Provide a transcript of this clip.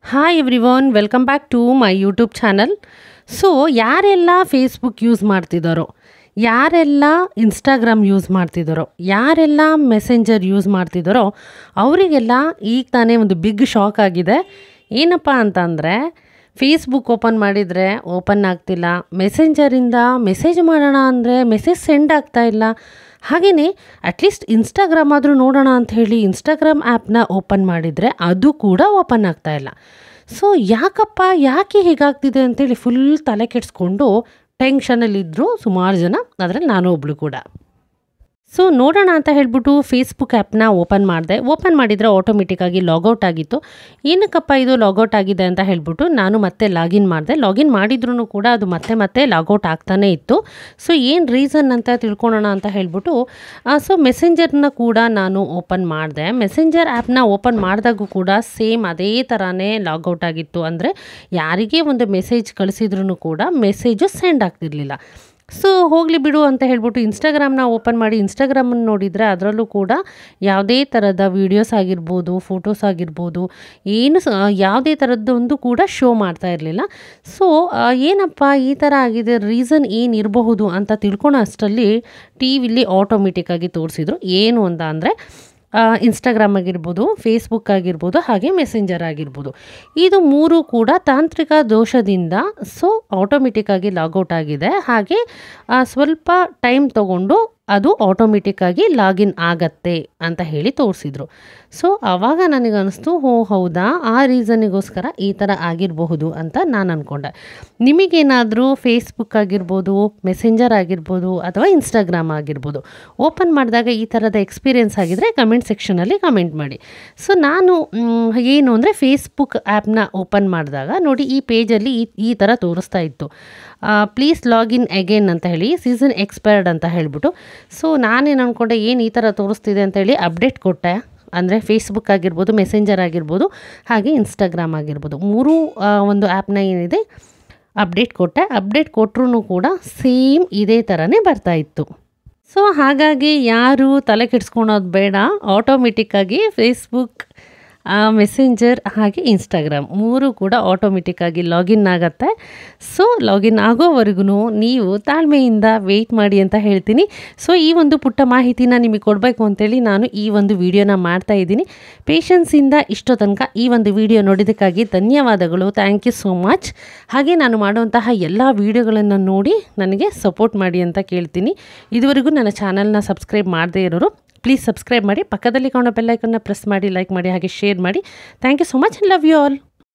Hi everyone, welcome back to my YouTube channel. So ಯಾರೆಲ್ಲ Facebook use ಮಾಡ್ತಿದ್ದಾರೋ, ಯಾರೆಲ್ಲ Instagram use ಮಾಡ್ತಿದ್ದಾರೋ, ಯಾರೆಲ್ಲ ಮೆಸೆಂಜರ್ ಯೂಸ್ ಮಾಡ್ತಿದ್ದಾರೋ ಅವರಿಗೆಲ್ಲ ಈಗ ತಾನೇ ಒಂದು ಬಿಗ್ ಶಾಕ್ ಆಗಿದೆ. ಏನಪ್ಪ ಅಂತಂದರೆ, ಫೇಸ್ಬುಕ್ ಓಪನ್ ಮಾಡಿದರೆ ಓಪನ್ ಆಗ್ತಿಲ್ಲ, ಮೆಸೆಂಜರಿಂದ ಮೆಸೇಜ್ ಮಾಡೋಣ ಅಂದರೆ ಮೆಸೇಜ್ ಸೆಂಡ್ ಆಗ್ತಾ ಇಲ್ಲ. ಹಾಗೆಯೇ ಅಟ್ಲೀಸ್ಟ್ ಇನ್ಸ್ಟಾಗ್ರಾಮ್ ಆದರೂ ನೋಡೋಣ ಅಂತ ಹೇಳಿ ಇನ್ಸ್ಟಾಗ್ರಾಮ್ ಆ್ಯಪ್ನ ಓಪನ್ ಮಾಡಿದರೆ ಅದು ಕೂಡ ಓಪನ್ ಆಗ್ತಾ ಇಲ್ಲ. ಸೊ ಯಾಕೆ ಹೀಗಾಗ್ತಿದೆ ಅಂತೇಳಿ ಫುಲ್ ತಲೆ ಕೆಡಿಸ್ಕೊಂಡು ಟೆನ್ಷನಲ್ಲಿದ್ದರು ಸುಮಾರು ಜನ, ಅದರಲ್ಲಿ ನಾನು ಒಬ್ಳು ಕೂಡ. ಸೊ ನೋಡೋಣ ಅಂತ ಹೇಳ್ಬಿಟ್ಟು ಫೇಸ್ಬುಕ್ ಆ್ಯಪ್ನ ಓಪನ್ ಮಾಡಿದೆ. ಓಪನ್ ಮಾಡಿದರೆ ಆಟೋಮೆಟಿಕ್ಕಾಗಿ ಲಾಗೌಟ್ ಆಗಿತ್ತು. ಏನಕ್ಕಪ್ಪ ಇದು ಲಾಗೌಟ್ ಆಗಿದೆ ಅಂತ ಹೇಳ್ಬಿಟ್ಟು ನಾನು ಮತ್ತೆ ಲಾಗಿನ್ ಮಾಡಿದೆ. ಲಾಗಿನ್ ಮಾಡಿದ್ರೂ ಕೂಡ ಅದು ಮತ್ತೆ ಲಾಗೌಟ್ ಆಗ್ತಾನೇ ಇತ್ತು. ಸೊ ಏನು ರೀಸನ್ ಅಂತ ತಿಳ್ಕೊಳ್ಳೋಣ ಅಂತ ಹೇಳ್ಬಿಟ್ಟು ಸೊ ಮೆಸೆಂಜರ್ನ ಕೂಡ ನಾನು ಓಪನ್ ಮಾಡಿದೆ. ಮೆಸೆಂಜರ್ ಆ್ಯಪ್ನ ಓಪನ್ ಮಾಡಿದಾಗೂ ಕೂಡ ಸೇಮ್ ಅದೇ ಥರನೇ ಲಾಗೌಟ್ ಆಗಿತ್ತು. ಅಂದರೆ ಯಾರಿಗೇ ಒಂದು ಮೆಸೇಜ್ ಕಳಿಸಿದ್ರೂ ಕೂಡ ಮೆಸೇಜು ಸೆಂಡ್ ಆಗ್ತಿರ್ಲಿಲ್ಲ. ಸೊ ಹೋಗಲಿ ಬಿಡು ಅಂತ ಹೇಳ್ಬಿಟ್ಟು ಇನ್ಸ್ಟಾಗ್ರಾಮ್ನ ಓಪನ್ ಮಾಡಿ ಇನ್ಸ್ಟಾಗ್ರಾಮನ್ನು ನೋಡಿದರೆ ಅದರಲ್ಲೂ ಕೂಡ ಯಾವುದೇ ಥರದ ವೀಡಿಯೋಸ್ ಆಗಿರ್ಬೋದು, ಫೋಟೋಸ್ ಆಗಿರ್ಬೋದು, ಏನು ಯಾವುದೇ ಥರದ್ದೊಂದು ಕೂಡ ಶೋ ಮಾಡ್ತಾ ಇರಲಿಲ್ಲ. ಸೊ ಏನಪ್ಪ ಈ ಥರ ಆಗಿದೆ, ರೀಸನ್ ಏನಿರಬಹುದು ಅಂತ ತಿಳ್ಕೊಳೋ ಅಷ್ಟರಲ್ಲಿ ಟಿ ವಿಲಿ ಆಟೋಮೆಟಿಕ್ಕಾಗಿ ತೋರಿಸಿದ್ರು. ಏನು ಅಂತ ಅಂದರೆ ಇನ್ಸ್ಟಾಗ್ರಾಮ್ ಆಗಿರ್ಬೋದು, ಫೇಸ್ಬುಕ್ ಆಗಿರ್ಬೋದು, ಹಾಗೆ ಮೆಸೆಂಜರ್ ಆಗಿರ್ಬೋದು, ಇದು ಮೂರು ಕೂಡ ತಾಂತ್ರಿಕ ದೋಷದಿಂದ ಸೊ ಆಟೋಮೆಟಿಕ್ಕಾಗಿ ಲಾಗೌಟ್ ಆಗಿದೆ. ಹಾಗೆ ಸ್ವಲ್ಪ ಟೈಮ್ ತಗೊಂಡು ಅದು ಆಟೋಮೆಟಿಕ್ಕಾಗಿ ಲಾಗಿನ್ ಆಗತ್ತೆ ಅಂತ ಹೇಳಿ ತೋರಿಸಿದ್ರು. ಸೊ ಆವಾಗ ನನಗನ್ನಿಸ್ತು, ಹೌದಾ, ಆ ರೀಸನಿಗೋಸ್ಕರ ಈ ಥರ ಆಗಿರಬಹುದು ಅಂತ ನಾನು ಅಂದ್ಕೊಂಡೆ. ನಿಮಗೇನಾದರೂ ಫೇಸ್ಬುಕ್ ಆಗಿರ್ಬೋದು, ಮೆಸೆಂಜರ್ ಆಗಿರ್ಬೋದು, ಅಥವಾ ಇನ್ಸ್ಟಾಗ್ರಾಮ್ ಆಗಿರ್ಬೋದು ಓಪನ್ ಮಾಡಿದಾಗ ಈ ಥರದ ಎಕ್ಸ್ಪೀರಿಯೆನ್ಸ್ ಆಗಿದ್ದರೆ ಕಮೆಂಟ್ ಸೆಕ್ಷನಲ್ಲಿ ಕಮೆಂಟ್ ಮಾಡಿ. ಸೊ ನಾನು ಏನು ಅಂದರೆ ಫೇಸ್ಬುಕ್ ಆ್ಯಪ್ನ ಓಪನ್ ಮಾಡಿದಾಗ ನೋಡಿ ಈ ಪೇಜಲ್ಲಿ ಈ ಥರ ತೋರಿಸ್ತಾ ಇತ್ತು, ಪ್ಲೀಸ್ ಲಾಗಿನ್ ಅಗೇನ್ ಅಂತ ಹೇಳಿ, ಸೀಸನ್ ಎಕ್ಸ್ಪೈರ್ಡ್ ಅಂತ ಹೇಳಿಬಿಟ್ಟು. ಸೊ ನಾನೇನು ಅಂದ್ಕೊಂಡೆ, ಏನು ಈ ಥರ ತೋರಿಸ್ತಿದೆ ಅಂತೇಳಿ ಅಪ್ಡೇಟ್ ಕೊಟ್ಟೆ. ಅಂದರೆ ಫೇಸ್ಬುಕ್ ಆಗಿರ್ಬೋದು, ಮೆಸೆಂಜರ್ ಆಗಿರ್ಬೋದು, ಹಾಗೆ ಇನ್ಸ್ಟಾಗ್ರಾಮ್ ಆಗಿರ್ಬೋದು, ಮೂರೂ ಒಂದು ಆ್ಯಪ್ನ ಏನಿದೆ ಅಪ್ಡೇಟ್ ಕೊಟ್ಟೆ. ಅಪ್ಡೇಟ್ ಕೊಟ್ಟರೂ ಕೂಡ ಸೇಮ್ ಇದೇ ಥರನೇ ಬರ್ತಾಯಿತ್ತು. ಸೊ ಹಾಗಾಗಿ ಯಾರು ತಲೆ ಕೆಡಿಸ್ಕೊಳೋದು ಬೇಡ, ಆಟೋಮೆಟಿಕ್ಕಾಗಿ ಫೇಸ್ಬುಕ್, ಮೆಸೆಂಜರ್ ಹಾಗೆ ಇನ್ಸ್ಟಾಗ್ರಾಮ್ ಮೂರು ಕೂಡ ಆಟೋಮೆಟಿಕ್ಕಾಗಿ ಲಾಗಿನ್ ಆಗುತ್ತೆ. ಸೊ ಲಾಗಿನ್ ಆಗೋವರೆಗೂ ನೀವು ತಾಳ್ಮೆಯಿಂದ ವೆಯ್ಟ್ ಮಾಡಿ ಅಂತ ಹೇಳ್ತೀನಿ. ಸೊ ಈ ಒಂದು ಪುಟ್ಟ ಮಾಹಿತಿನ ನಿಮಗೆ ಕೊಡಬೇಕು ಅಂತೇಳಿ ನಾನು ಈ ಒಂದು ವಿಡಿಯೋನ ಮಾಡ್ತಾ ಇದ್ದೀನಿ. ಪೇಷನ್ಸಿಂದ ಇಷ್ಟೋ ತನಕ ಈ ಒಂದು ವಿಡಿಯೋ ನೋಡಿದ್ದಕ್ಕಾಗಿ ಧನ್ಯವಾದಗಳು. Thank you so much. ಹಾಗೆ ನಾನು ಮಾಡುವಂತಹ ಎಲ್ಲ ವಿಡಿಯೋಗಳನ್ನು ನೋಡಿ ನನಗೆ ಸಪೋರ್ಟ್ ಮಾಡಿ ಅಂತ ಕೇಳ್ತೀನಿ. ಇದುವರೆಗೂ ನನ್ನ ಚಾನಲ್ನ ಸಬ್ಸ್ಕ್ರೈಬ್ ಮಾಡದೇ ಇರೋರು ಪ್ಲೀಸ್ ಸಬ್ಸ್ಕ್ರೈಬ್ ಮಾಡಿ, ಪಕ್ಕದಲ್ಲಿ ಕಾಣೋ ಬೆಲ್ ಐಕನ್ನ ಪ್ರೆಸ್ ಮಾಡಿ, ಲೈಕ್ ಮಾಡಿ, ಹಾಗೆ ಶೇರ್ ಮಾಡಿ. Thank you so much. Love you all.